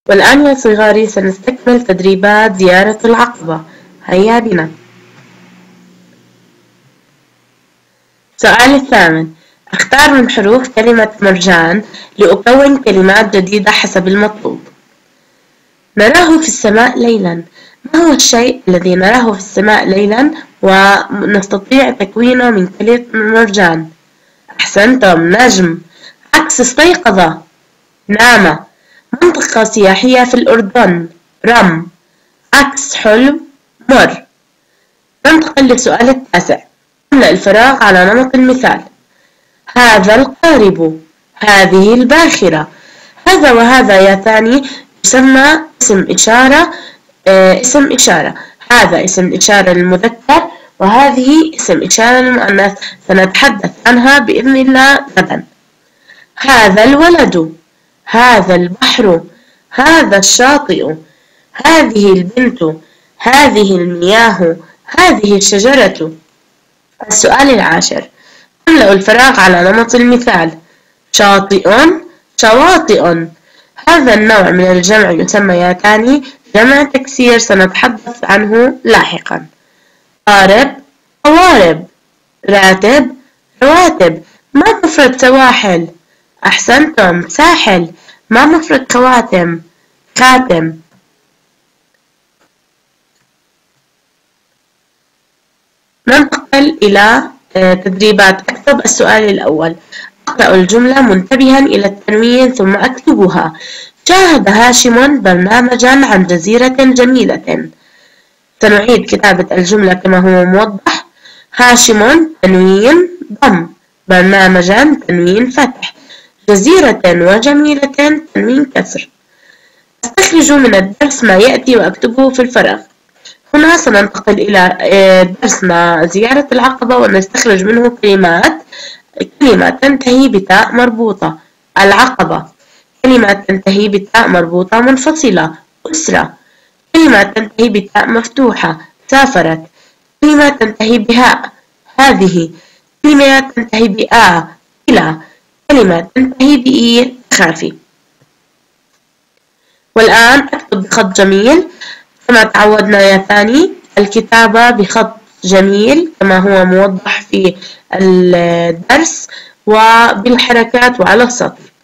والآن يا صغاري سنستكمل تدريبات زيارة العقبة. هيا بنا. السؤال الثامن: اختار من حروف كلمة مرجان لأكون كلمات جديدة حسب المطلوب. نراه في السماء ليلا. ما هو الشيء الذي نراه في السماء ليلا ونستطيع تكوينه من كلمة مرجان؟ أحسنتم، نجم. عكس استيقظ، نام. منطقة سياحية في الأردن، رم. عكس حلو، مر. ننتقل للسؤال التاسع. املأ الفراغ على نمط المثال. هذا القارب، هذه الباخرة. هذا وهذا يا ثاني يسمى اسم إشارة. اسم إشارة. هذا اسم إشارة للمذكر وهذه اسم إشارة للمؤنث، سنتحدث عنها بإذن الله غدا. هذا الولد، هذا البحر، هذا الشاطئ، هذه البنت، هذه المياه، هذه الشجرة. السؤال العاشر: املأ الفراغ على نمط المثال. شاطئ، شواطئ. هذا النوع من الجمع يسمى يا تاني جمع تكسير، سنتحدث عنه لاحقا. قارب، قوارب. راتب، رواتب. ما مفرد سواحل؟ أحسنتم، ساحل. ما مفرد خواتم؟ خاتم. ننتقل إلى تدريبات. أكتب السؤال الأول. أقرأ الجملة منتبها إلى التنوين ثم أكتبها. شاهد هاشم برنامجا عن جزيرة جميلة. سنعيد كتابة الجملة كما هو موضح. هاشم تنوين ضم، برنامجا تنوين فتح، جزيرة وجميلة تنوين كسر. أستخرج من الدرس ما يأتي وأكتبه في الفراغ. هنا سننتقل إلى درسنا زيارة العقبة ونستخرج منه كلمات. كلمة تنتهي بتاء مربوطة، العقبة. كلمة تنتهي بتاء مربوطة منفصلة، أسرة. كلمة تنتهي بتاء مفتوحة، سافرت. كلمة تنتهي بهاء، هذه. كلمة تنتهي بآ، إلى. كلمة تنتهي بإي، خافي. والآن أكتب بخط جميل كما تعودنا يا ثاني. الكتابة بخط جميل كما هو موضح في الدرس وبالحركات وعلى السطر.